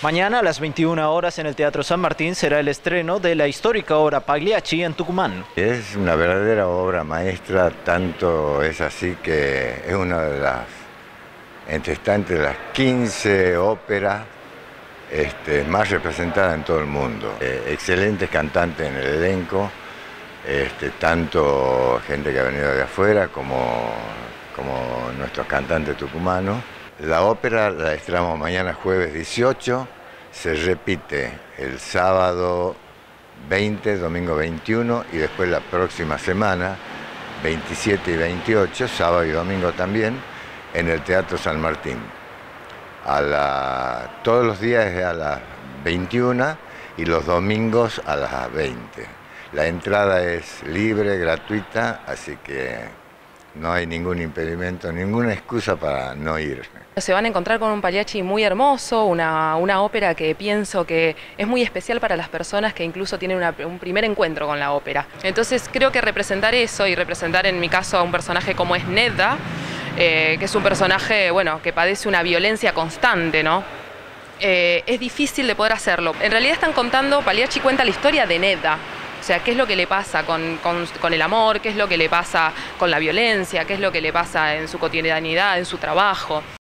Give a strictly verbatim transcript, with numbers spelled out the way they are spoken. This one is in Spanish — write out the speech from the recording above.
Mañana a las veintiuna horas en el Teatro San Martín será el estreno de la histórica obra Pagliacci en Tucumán. Es una verdadera obra maestra, tanto es así que es una de las, entre de las quince óperas este, más representadas en todo el mundo. Eh, excelentes cantantes en el elenco, este, tanto gente que ha venido de afuera como, como nuestros cantantes tucumanos. La ópera la estrenamos mañana jueves dieciocho, se repite el sábado veinte, domingo veintiuno y después la próxima semana, veintisiete y veintiocho, sábado y domingo también, en el Teatro San Martín. A la, todos los días es a las veintiuna y los domingos a las veinte. La entrada es libre, gratuita, así que no hay ningún impedimento, ninguna excusa para no ir. Se van a encontrar con un Pagliacci muy hermoso, una, una ópera que pienso que es muy especial para las personas que incluso tienen una, un primer encuentro con la ópera. Entonces creo que representar eso y representar en mi caso a un personaje como es Nedda, eh, que es un personaje bueno, que padece una violencia constante, ¿no? Eh, es difícil de poder hacerlo. En realidad están contando, Pagliacci cuenta la historia de Nedda. O sea, qué es lo que le pasa con, con, con el amor, qué es lo que le pasa con la violencia, qué es lo que le pasa en su cotidianidad, en su trabajo.